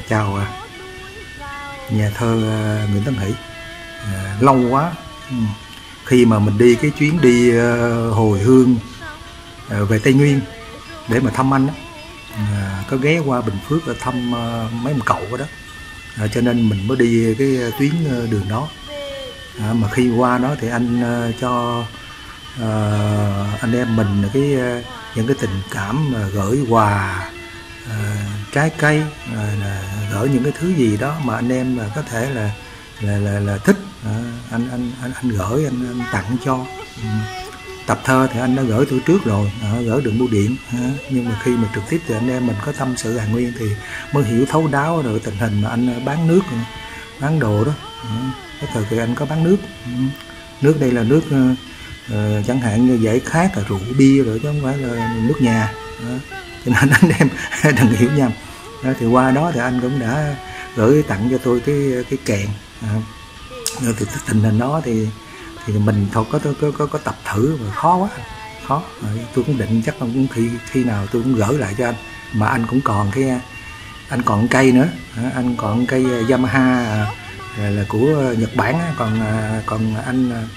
Chào nhà thơ Nguyễn Tấn Hỷ. Lâu quá khi mà mình đi cái chuyến đi hồi hương về Tây Nguyên để mà thăm anh đó, có ghé qua Bình Phước thăm mấy ông cậu đó, cho nên mình mới đi cái tuyến đường đó. Mà khi qua đó thì anh cho anh em mình những cái tình cảm mà gửi quà, trái cây, gửi những cái thứ gì đó mà anh em có thể là thích, anh gửi, anh tặng cho. Tập thơ thì anh đã gửi tôi trước rồi, gửi đường bưu điện, nhưng mà khi mà trực tiếp thì anh em mình có tâm sự Hàn Nguyên thì mới hiểu thấu đáo rồi tình hình mà anh bán nước, bán đồ đó. Cái thời kỳ anh có bán nước, nước đây là nước chẳng hạn như giải khát, là rượu bia rồi chứ không phải là nước nhà đó. Cho nên anh em đừng hiểu nhầm. Thì qua đó thì anh cũng đã gửi tặng cho tôi cái kèn. Rồi thì tình hình đó thì mình thôi có tập thử mà khó quá, khó. Tôi cũng định chắc là cũng khi nào tôi cũng gửi lại cho anh. Mà anh cũng còn anh còn cây nữa, anh còn cây Yamaha là của Nhật Bản, còn anh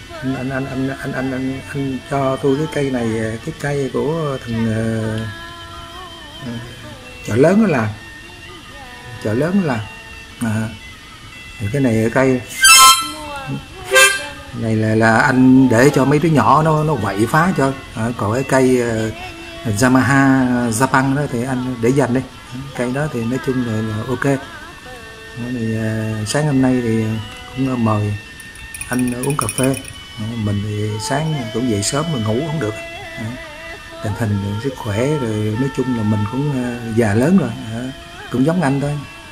cho tôi cái cây này, cái cây của thằng Chợ Lớn đó làm, Chợ Lớn đó làm. Cái này cây này là anh để cho mấy đứa nhỏ nó quậy phá cho. Còn cái cây Yamaha Japan đó thì anh để dành đi. Cây đó thì nói chung là ok. Thì sáng hôm nay thì cũng mời anh uống cà phê. Mình thì sáng cũng dậy sớm mà ngủ không được. Tình hình sức khỏe rồi, nói chung là mình cũng già lớn rồi, cũng giống anh thôi.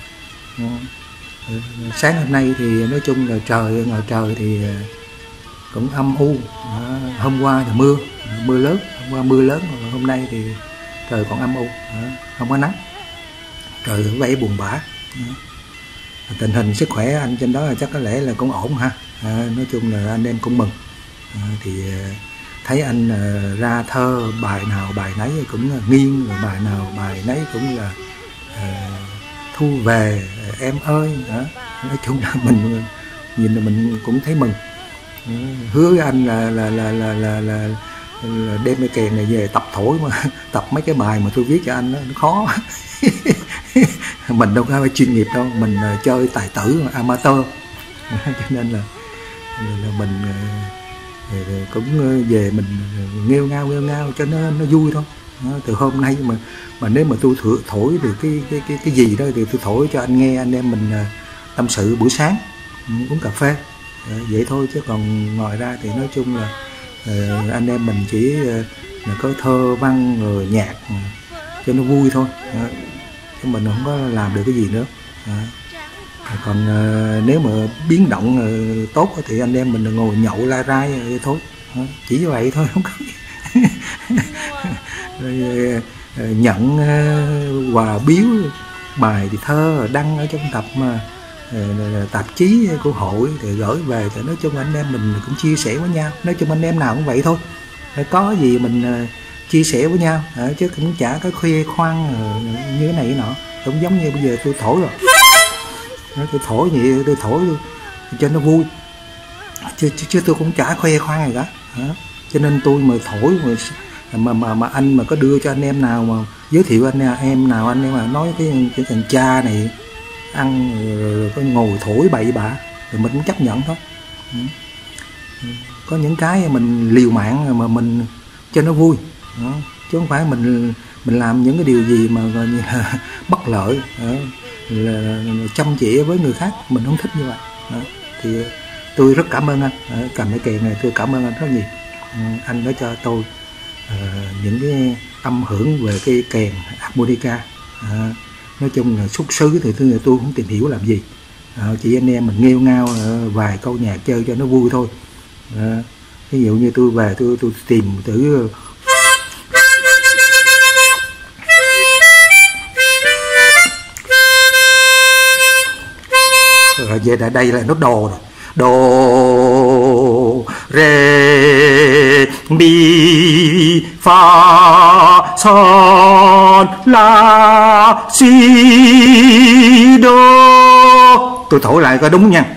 Sáng hôm nay thì nói chung là ngoài trời thì cũng âm u. Hôm qua thì mưa lớn, hôm qua mưa lớn, rồi hôm nay thì trời còn âm u, không có nắng, trời cũng vẻ buồn bã. Tình hình sức khỏe anh trên đó chắc có lẽ là cũng ổn ha. Nói chung là anh em cũng mừng. Thì thấy anh ra thơ bài nào bài nấy cũng nghiêng, rồi bài nào bài nấy cũng là thu về em ơi. Nói chung là mình nhìn là mình cũng thấy mừng. Hứa với anh là đem cái kèn này về tập thổi, mà tập mấy cái bài mà tôi viết cho anh nó khó. Mình đâu có phải chuyên nghiệp đâu, mình chơi tài tử amateur. Cho nên là mình cũng về mình nghêu ngao cho nó vui thôi. Từ hôm nay mà nếu mà tôi thổi được cái gì đó thì tôi thổi cho anh nghe, anh em mình tâm sự buổi sáng uống cà phê vậy thôi. Chứ còn ngoài ra thì nói chung là anh em mình chỉ là có thơ văn rồi nhạc cho nó vui thôi, chứ mình không có làm được cái gì nữa. Còn nếu mà biến động tốt thì anh em mình ngồi nhậu la rai vậy thôi, chỉ vậy thôi, không có rồi, nhận quà biếu bài thì thơ đăng ở trong tập mà tạp chí của hội thì gửi về, thì nói chung anh em mình cũng chia sẻ với nhau. Nói chung anh em nào cũng vậy thôi, có gì mình chia sẻ với nhau, chứ cũng chả có khoe khoang như cái này cái nọ. Cũng giống như bây giờ tôi thổi rồi, tôi thổi vậy, tôi thổi cho nó vui, chứ tôi cũng chả khoe khoang gì cả. Cho nên tôi mà thổi mà anh mà có đưa cho anh em nào mà giới thiệu anh em nào, anh em mà nói cái thằng cha này ăn rồi có ngồi thổi bậy bạ thì mình cũng chấp nhận thôi. Có những cái mình liều mạng mà mình cho nó vui, chứ không phải mình làm những cái điều gì mà gọi như là bất lợi, là chăm chỉ với người khác, mình không thích như vậy. Thì tôi rất cảm ơn anh, cầm cái kèn này tôi cảm ơn anh rất nhiều. Anh đã cho tôi những cái âm hưởng về cái kèn harmonica. Nói chung là xuất xứ thì tôi không tìm hiểu làm gì, chỉ anh em mình nghêu ngao vài câu nhạc chơi cho nó vui thôi. Ví dụ như tôi về tôi tìm thử rồi về đây là nó đồ rồi, đồ rê mi fa son la si tôi thổi lại có đúng nha.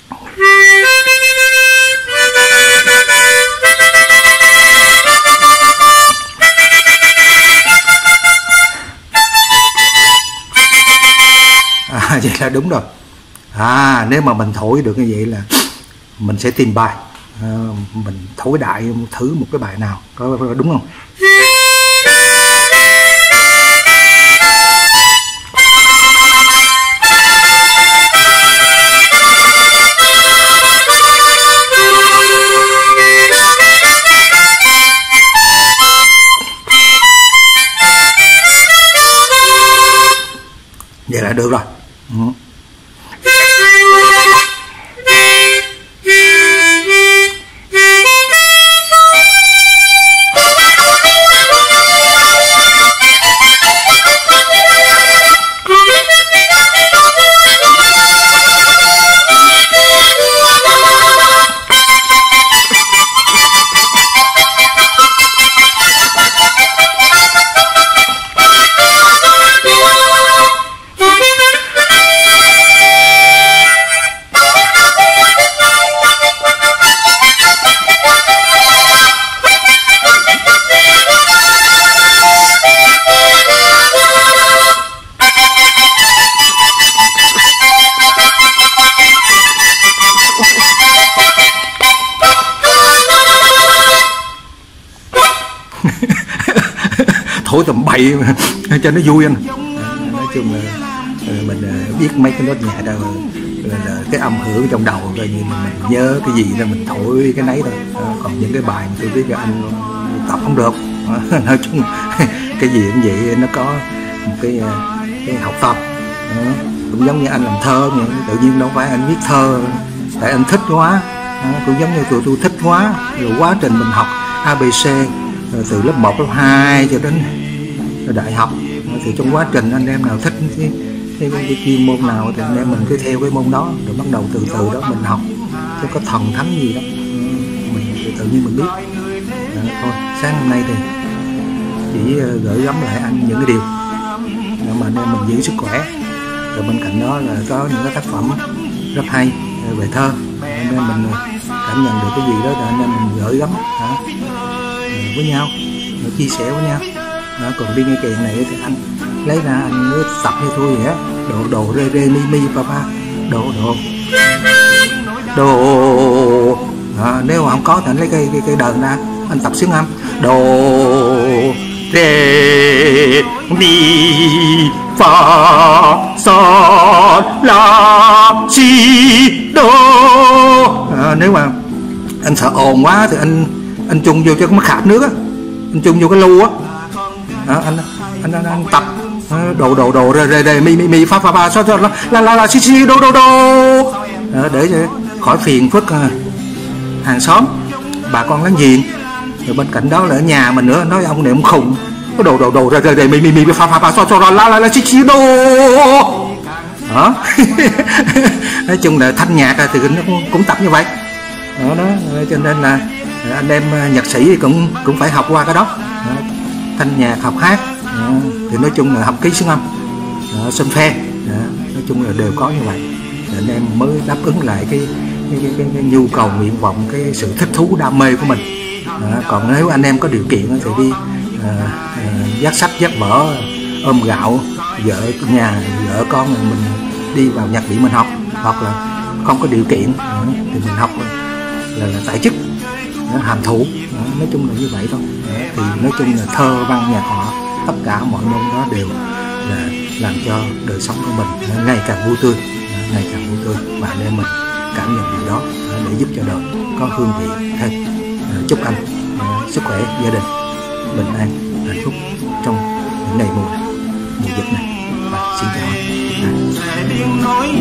Vậy là đúng rồi. Nếu mà mình thổi được như vậy là mình sẽ tìm bài. Mình thổi đại thử một cái bài nào, có đúng không? Vậy là được rồi. Thổi tầm bậy cho nó vui anh. Nói chung là mình biết mấy cái nốt nhạc đâu là cái âm hưởng trong đầu, coi như mình nhớ cái gì là mình thổi cái nấy thôi. Còn những cái bài mà tôi biết là anh tập không được. Nói chung cái gì cũng vậy, nó có một cái học tập. Cũng giống như anh làm thơ, tự nhiên đâu phải anh viết thơ tại anh thích quá. Cũng giống như tôi thích quá, rồi quá trình mình học ABC từ lớp 1, lớp 2 cho đến đại học, thì trong quá trình anh em nào thích cái chuyên môn nào thì anh em mình cứ theo cái môn đó, rồi bắt đầu từ đó mình học, chứ có thần thánh gì đó mình tự nhiên mình biết. Thôi sáng hôm nay thì chỉ gửi gắm lại anh những cái điều mà anh em mình giữ sức khỏe, rồi bên cạnh đó là có những cái tác phẩm rất hay về thơ, anh em mình cảm nhận được cái gì đó thì anh em mình gửi gắm với nhau, chia sẻ với nhau. Còn đi nghe kèn này thì anh lấy ra anh cứ tập như tôi vậy á, đồ rê mi mi pa pa, đồ nếu mà không có thì anh lấy cái đờn ra anh tập xướng âm, đồ rê mi fa sol la si do. Nếu mà anh sợ ồn quá thì anh chung vô cho cái mắt khạc nước á, anh chung vô cái lu á, anh tập đồ rê mi fa so la si do để khỏi phiền phức hàng xóm, bà con láng giềng. Rồi bên cạnh đó là ở nhà mình nữa, nói ông này ông khùng, cái đồ rê mi fa so la si do. Nói chung là thanh nhạc thì nó cũng tập như vậy đó, cho nên là anh em nhạc sĩ thì cũng phải học qua cái đó. Thanh nhạc, học hát, thì nói chung là học ký xướng âm, sơn phe, nói chung là đều có như vậy, anh em mới đáp ứng lại cái nhu cầu, nguyện vọng, cái sự thích thú, đam mê của mình. Còn nếu anh em có điều kiện thì đi dắt sách dắt vở, ôm gạo, vợ con mình đi vào nhạc viện mình học, hoặc là không có điều kiện thì mình học là tại chức, hàm thủ. Nói chung là như vậy thôi. Thì nói chung là thơ văn nhạc họa, tất cả mọi môn đó đều là làm cho đời sống của mình ngày càng vui tươi, và anh em mình cảm nhận điều đó để giúp cho đời có hương vị thêm. Chúc anh sức khỏe, gia đình bình an, hạnh phúc trong những ngày mùa dịch này. Và xin chào anh.